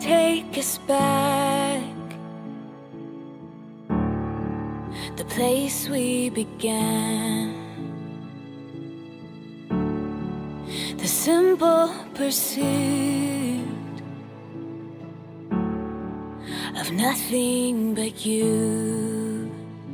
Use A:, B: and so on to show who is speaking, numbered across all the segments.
A: take us back, the place we began, the simple pursuit of nothing but you,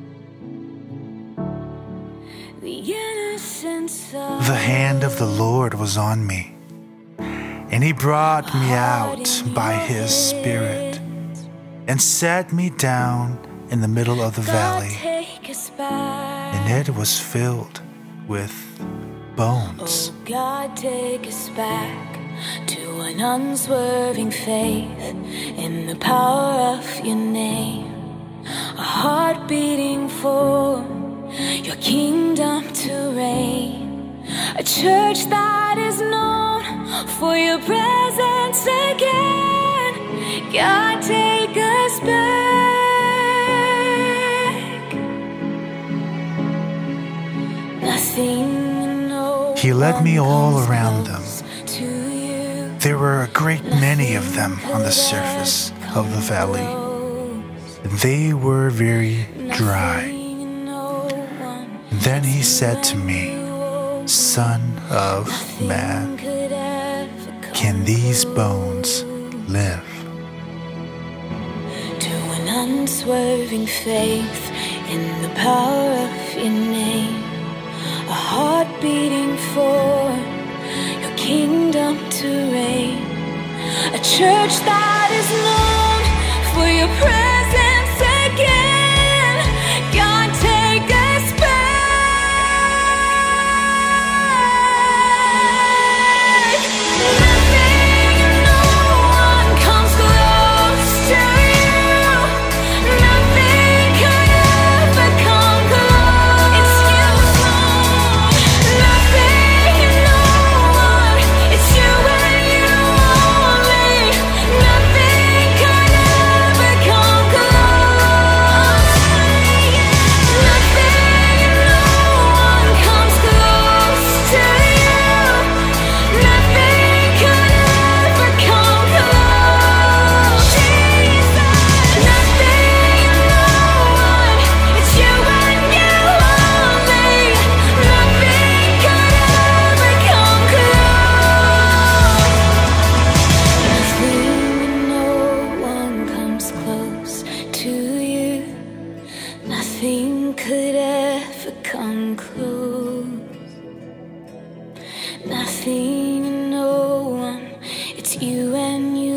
A: the innocence of
B: The hand of the Lord was on me, and He brought me out by His Spirit and sat me down in the middle of the valley, and it was filled with bones.
A: Oh God, take us back to an unswerving faith in the power of your name, a heart beating for your kingdom to reign, a church that is known for your presence again. God, take us back. Nothing, no
B: He led me all around them.
A: to you.
B: There were a great many of them on the surface of the valley, and they were very dry. Then He said to me, Son of man, can these bones live?
A: To an unswerving faith in the power of your name, a heart beating for your kingdom to reign, a church that is known for your presence again. God, take us back. Nothing and no one comes close to you. Nothing could ever come close. It's you, nothing and no one. It's you and you only. Nothing could ever come close. Nothing and no one comes close to you. Nothing could ever come close. Jesus, nothing and no one. It's you and you only. Nothing could ever come close. Nothing and no one comes close to you. Nothing could ever come close. Nothing and no one. It's you and you